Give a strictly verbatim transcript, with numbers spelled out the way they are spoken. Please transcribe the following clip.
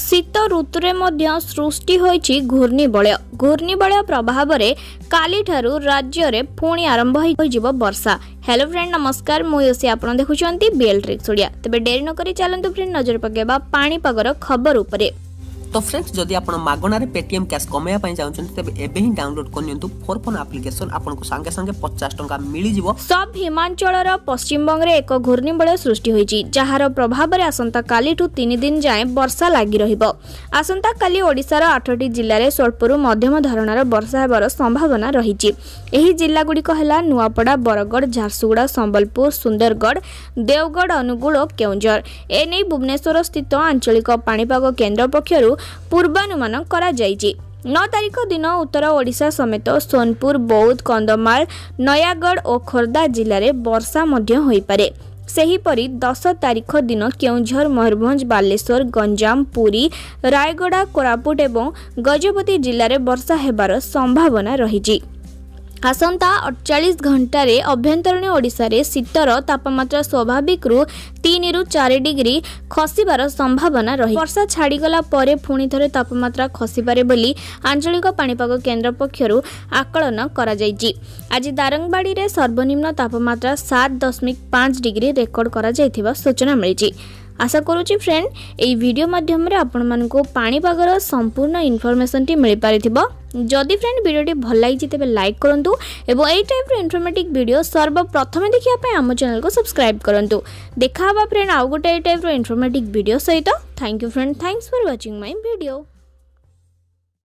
शीत ऋतुरे मध्य सृष्टि होईछि घूर्णिबलय घूर्णिबलय प्रभाव रे काली ठारू राज्य रे पुणी आरंभ होइजिबो वर्षा। हेलो फ्रेंड नमस्कार मु योसी आपण देखुछंती बीएल ट्रिक्स ओडिया। तबे डेरी न करी चलंतु फ्रेंड नजर पकेबा पानी पागर खबर उपरे। तो फ्रेंड्स जदि आपण मागणारे पेटीएम कैश कमाया पई चाहउछन तबे एबे ही डाउनलोड करनियंतु फोर फोन एप्लीकेशन आपन को संगे संगे पचास टंका मिली जिवो। सब हिमाचलर पश्चिम बंग रे एक घूर्णिबलय सृष्टि होईची जहार प्रभाव रे आसंता काली ठु तीन दिन जाए वर्षा लागि रहिबो। आसंता काली ओडिसा रो आठटी जिल्ला रे स्वल्परु मध्यम धरणार वर्षा हेबार संभावना रहिची। एही जिल्ला गुडी को हला नुआपड़ा, बरगड़, झारसुगुड़ा, संबलपुर, सुंदरगढ़, देवगढ़, अनुगुल और केउंझर। एनै भुवनेश्वर स्थित आंचलिक पाणीपाग केन्द्र पक्षरु पूर्वानुमान करा जायछि। नौ तारीख दिन उत्तर ओडिशा समेत सोनपुर, बौद्ध, कंधमाल, नयागढ़ और खोर्धा जिले में वर्षा मध्य होई पारे। सेहीपरि दस तारीख दिन केउंझर, मयूरभंज, बालेश्वर, गंजाम, पुरी, रायगड़ा, कोरापुट एवं गजपति जिले में वर्षा हेबार संभावना रहिछि। आसंता अड़तालीस घंटा रे अभ्यंतरण ओडिशा रे शीतर तापमात्रा स्वाभाविक रु तीन रु चार डिग्री खसिबार संभावना रही। वर्षा छाड़ीगला परे पुणी थरे तापमात्रा खसिपारे बोली आंचलिक पाणीपाग केन्द्र पक्षरु आकलन करा जायछि। आज दारंगबाड़ी रे सर्वनिम्न तापमात्रा सात दशमिक पाँच डिग्री रेकर्ड करा जायथिबा सूचना मिलिछि। आशा करूची फ्रेंड एई वीडियो माध्यम रे आपण मानको पाणीपागर संपूर्ण इनफॉरमेशन टी मिल पारिथिबो। जदि फ्रेंड वीडियोटी भल लागिछि तेबे लाइक करंतु एवं एई टाइप रो इन्फॉर्मेटिव वीडियो सर्वप्रथमे देखिया पय हम चैनल को सब्सक्राइब करंतु। देखा हबा फ्रेंड आउ गोटे एई टाइप रो इन्फॉर्मेटिव वीडियो सहित। Thank you friend, thanks for watching my video.